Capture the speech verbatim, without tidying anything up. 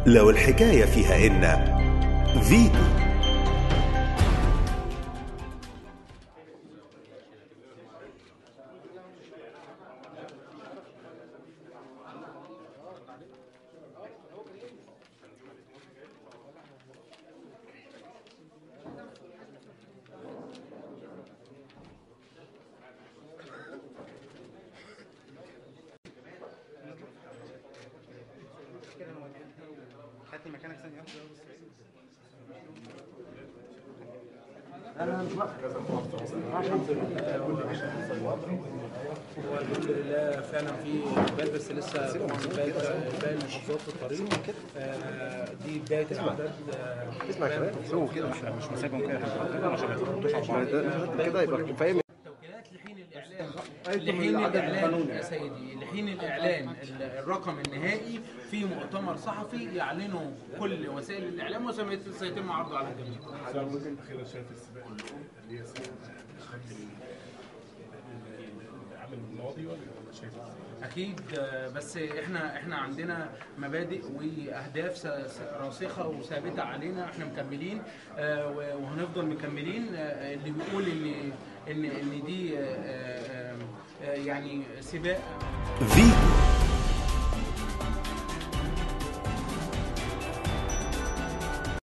لو الحكاية فيها إن فيتو. هاتني مكانك ثانية هو الحمد لله فعلا في اقبال، بس لسه طبعا باقي باقي المحافظات في الطريق. آه، دي بدايه العدد. اسمع كده سووا كده مش مش مساكم كده كده عشان ما يتحطوش على بعض كده يبقى فاهم. التوكيلات لحين الاعلان لحين الاعلان يا سيدي لحين الاعلان الرقم النهائي في مؤتمر صحفي يعلنه كل وسائل الاعلام وسيتم عرضه على الجميع. ممكن اخيرا شايف السباق اللي هي العام الماضي ولا شايف اكيد، بس احنا احنا عندنا مبادئ واهداف راسخه وثابته علينا، احنا مكملين وهنفضل مكملين. اللي بيقول ان ان ان دي يعني سباق